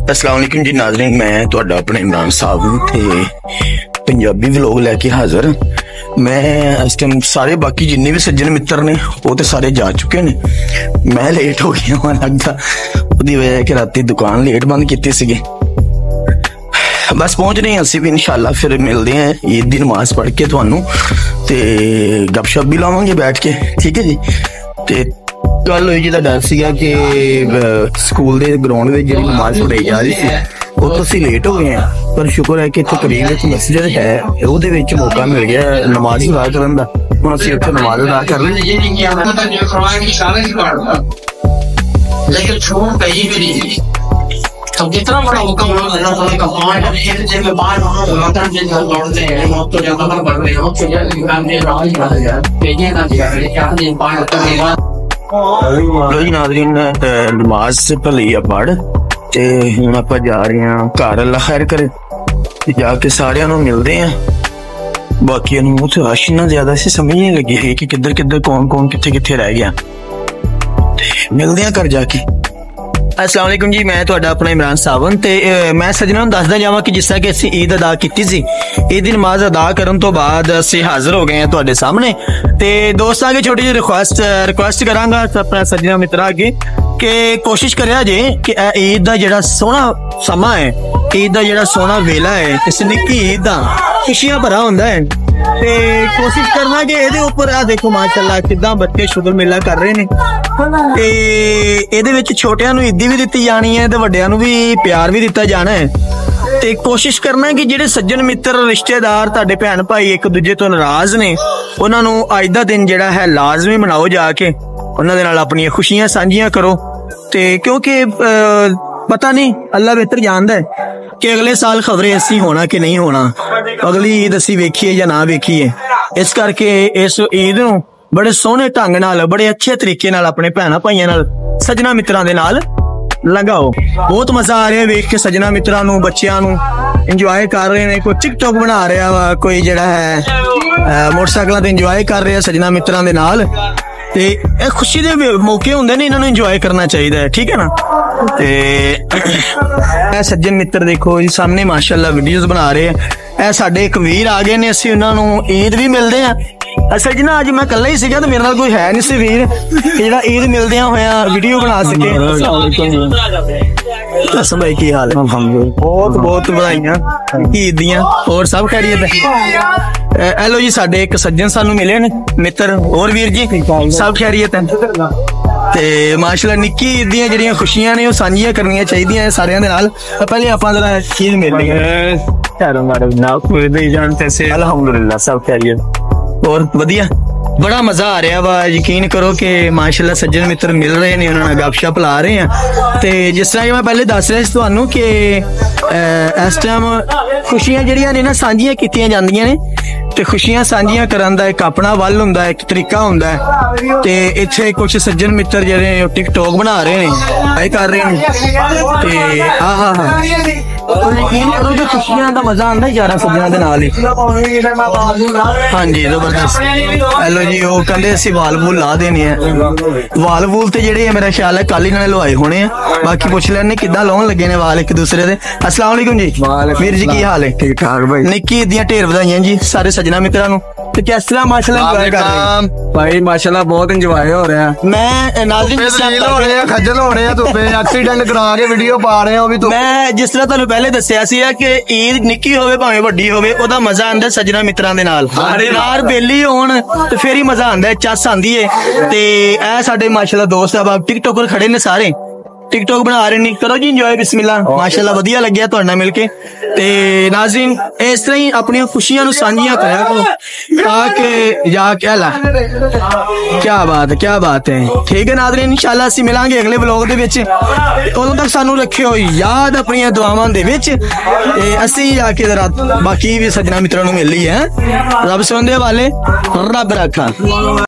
अस्सलाम वालेकुम जी नाज़रीन, मैं तुहाडा अपने इमरान साहब थे पंजाबी व्लॉग लैके हाज़र। मैं इस टाइम सारे बाकी जिन्ने भी सज्जन मित्र ने वो तो सारे जा चुके ने। मैं लेट हो गया वहां लगता उसकी वजह कि राती दुकान लेट बंद की सीगे। बस पहुंच रहे हैं असी भी इंशाल्लाह, फिर मिलते हैं ईद की नमाज पढ़ के तुहानू ते गपशप भी लावांगे बैठ के, ठीक है जी। ते गल हुई जिहदा डर सीगा कि स्कूल के ग्राउंड में जी नमाज पढ़ाई जा रही थी वो तो असी लेट हो गए हैं, पर शुक्र है कि इत्थे करीब मस्जिद है, उहदे विच मौका मिल गया नमाज अदा करन दा। हुण असी उत्थे नमाज अदा कर रहे तो कितना बड़ा हुक्म अल्लाह ताला का मान है। एक दिन में बाहर वतन जिन घर लौटते हैं मौत तो ज्यादा बढ़ रही है, तो यार इमाम ने राज बना दिया भेजे ना दिया क्या दिन बाहर तो मेरा लो जी नाज़रीन, नमाज से पहले पढ़ ते हुण आपां जा रहे हैं घर। अल्लाह खैर करे, जाके सारे मिलते हैं। बाकी रश इन्ना ज्यादा से समझ नहीं लगी है कि किधर किधर कौन कौन किथे किथे रह गया। मिलते हैं घर जाके। अस्सलाम वालेकुम जी, मैं तुहाडा अपना इमरान सावन ते मैं सज्जनों नूं दसदा जावां कि जिस तरह कि असीं ईद अदा कीती सी, ईद दी नमाज अदा करन तो बाद असीं हाज़र हो गए हैं तुहाडे सामने। ते दोस्तां अगे छोटी जी रिक्वेस्ट करांगा अपने सज्जनों मित्रां अगे कि कोशिश करेआ जे कि ईद दा जेहड़ा सोहना समा है, ईद दा जेहड़ा सोहना वेला है, इस निक्की ईद दा खुशियां भरा हुंदा है ते कोशिश करना कि ਇਹਦੇ ਉੱਪਰ ਆ ਦੇਖੋ माशाअल्लाह किदां बच्चे शुगर मेला कर रहे ने ते ਇਹਦੇ ਵਿੱਚ ਛੋਟਿਆਂ ਨੂੰ ਈਦੀ ਵੀ ਦਿੱਤੀ ਜਾਣੀ ਹੈ ਤੇ ਵੱਡਿਆਂ ਨੂੰ ਵੀ ਪਿਆਰ ਵੀ ਦਿੱਤਾ ਜਾਣਾ ਹੈ। ਤੇ ਕੋਸ਼ਿਸ਼ ਕਰਨਾ ਕਿ ਜਿਹੜੇ ਸੱਜਣ ਮਿੱਤਰ ਰਿਸ਼ਤੇਦਾਰ ਤੁਹਾਡੇ ਭੈਣ ਭਾਈ ਇੱਕ ਦੂਜੇ ਤੋਂ ਨਾਰਾਜ਼ ਨੇ ਉਹਨਾਂ ਨੂੰ ਅੱਜ ਦਾ ਦਿਨ ਜਿਹੜਾ ਹੈ ਲਾਜ਼ਮੀ ਮਨਾਓ, ਜਾ ਕੇ ਉਹਨਾਂ ਦੇ ਨਾਲ ਆਪਣੀਆਂ ਖੁਸ਼ੀਆਂ ਸਾਂਝੀਆਂ ਕਰੋ। ਤੇ ਕਿਉਂਕਿ पता नहीं अल्लाह बेहतर जानदा है कि अगले साल खबरें ऐसी होना कि नहीं होना, अगली ईद असी वेखीए या ना वेखीए। इस करके इस ईद नूं बड़े सोहने ढंग नाल बड़े अच्छे तरीके नाल अपने भैणां भाईयां नाल सजना मित्रां दे नाल लगाओ। बहुत मजा आ रहा है वेख के सजना मित्रां नूं, बच्चियां नूं इंजॉय कर रहे हैं। कोई टिकटॉक बना रहा वा, कोई जिहड़ा है मोटरसाइकिलों ते इंजॉय कर रहे हैं सजना मित्रां दे नाल। ते खुशी दे मौके होंदे ने, इन्हां नूं इंजॉय करना चाहिए, ठीक है ना। ते सज्जन मित्र देखो जी सामने माशाअल्लाह वीडियोस बना रहे हैं। ए साडे एक वीर आ गए ने, असीं उन्हां नूं ईद भी मिलदे आ। असल जी ना अज मैं कल्ला ही सीगा ते मेरे नाल कोई है नहीं सी वीर जिहड़ा ईद मिलदे होया वीडियो बना सके। कसम भाई की हाल है? बहुत बहुत बधाइयां ईद दियां, और सब खैरियत है? हेलो जी, साडे एक सज्जन सानू मिले ने मित्र, और वीर जी सब खैरियत है? ते माशाअल्लाह निक्की ईद दियां जेहड़ियां खुशियां ने वो सांझियां करनियां चाहिदियां सारियां दे नाल। पहले आपां जरा ईद मिल रही है। अल्हम्दुलिल्लाह सब खैरियत और वधिया, बड़ा मजा आ रहा वा। यकीन करो कि माशाअल्लाह सज्जन मित्र मिल रहे ने, उन्होंने गपशप ला रहे हैं। ते जिस तरह मैं पहले दस रहा था तुहानू कि इस टाइम खुशियां जिहड़ियां ने ना सांझियां कीतियां जांदियां ने, ते खुशियां सांझियां करन दा एक अपना वल हुंदा है, एक तरीका हुंदा है। ते इत्थे कुछ सज्जन मित्र जेहड़े टिकटॉक बना रहे ने, आई कर रहे हैं ते यकीन करो कि खुशियां दा मजा आंदा यार सज्जनां दे नाल ही। हाँ जी जबरदस्त। हेलो जी, वो कहंदे असीं वाल वूल ला देने हैं। वाल वूल ते जेहड़े मेरा ख्याल है कल इन्होंने लवाए होने हैं, बाकी पुछ लैने किद्दां लाउण लगे ने वाल एक दूसरे दे। अस्सलाम वालेकुम जी, वीर जी की हाल है? ठीक ठाक भाई। निक्की ईद दियां ढेर बधाइयां जी सारे सज्जनां मित्रां नूं। ते किस तरह माशाअल्लाह एंजॉय कर रहे हैं भाई? माशाअल्लाह बहुत एंजॉय हो रहा है। मैं नाज़रीन हो रहे हैं, खज्जल हो रहे हैं, धुप्पे एक्सीडेंट करा के वीडियो पा रहे हैं। वो भी तो मैं जिस तरह तुहानू पहले दस्सिया सी कि ईद निक्की होवे भावें वड्डी होवे, ओदा मजा आंदा सज्जनां मित्रां दे नाल। यार बेली होण ते फिर ही मजा आंदा है, चस आंदी है। ते ए साडे माशाअल्लाह दोस्त अब टिकटॉकर खड़े ने, सारे टिकटॉक बना रहे नहीं। करो जी इंजॉय, बिस्मिल्लाह। माशाअल्लाह वधिया लग्या तुहाडे नाल मिल के। ते नाज़रीन इस तरह ही अपनी खुशियां नूं सांझियां करया करो ताकि जाके ला क्या बात है, ठीक है नाज़रीन। इंशाअल्लाह असीं मिलांगे अगले व्लॉग दे विच। उदों तक सानू रखियो याद अपनी दुआवां दे विच। ते असीं जाके जरा बाकी भी सज्जनां मित्रां नूं मिल लईए। रब सुणदे वाले रब रखा।